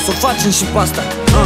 să o facem și pe asta.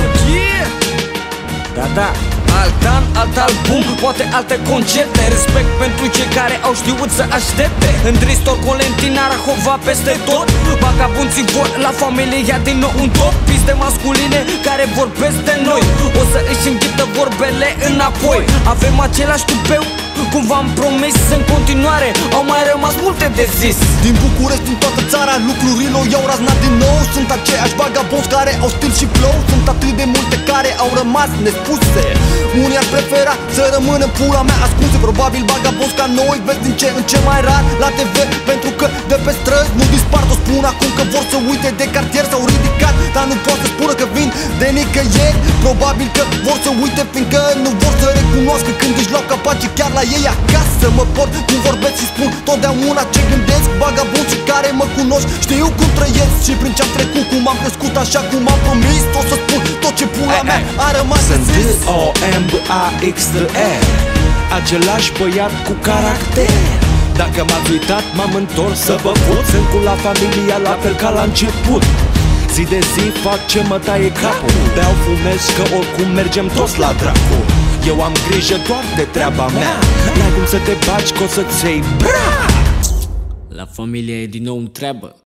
Da, da. Alt an, alt album, poate alte concerte. Respect pentru cei care au știut să aștepte. Îndristor, Colentin, Arahova, peste tot. Vagabunții vor la familia din nou un top. Piste masculine care vorbesc de noi. O să își înghidă vorbele înapoi. Avem același tupeu, cum v-am promis. În continuare au mai rămas multe de zis. Din București, din toată țara, lucrurile i-au raznat din nou. Sunt aceiași vagabonzi care au stil și flow. Sunt atât de multe care au rămas nespuse. Unii ar prefera să rămână în pula mea ascunse. Probabil vagabonzi ca noi vezi din ce în ce mai rar la TV, pentru că de pe străzi nu dispar. O spun acum că vor să uite de cartier, s-au ridicat, dar nu pot să spună că vin de nicăieri. Probabil că vor să uite, fiindcă nu vor să recunoască când își luau capaci chiar la ei acasă. Mă port cum vorbesc și spun totdeauna ce gândesc. Vagabonții care mă cunosc știu cum trăiesc și prin ce-am trecut, cum am crescut, așa cum am promis. O să spun tot ce pula mea a rămas în zis. OMBAXR, același băiat cu caracter. Dacă m-ați uitat, m-am întors să vă văd. Sunt cu la familia, la fel ca la început. Zi de zi fac ce mă taie capul. Beau, fumez, că oricum mergem toți la dracu. Eu am grijă doar de treaba mea. N-ai cum să te bagi, că o să-ți iei bra. La familia e din nou întreabă.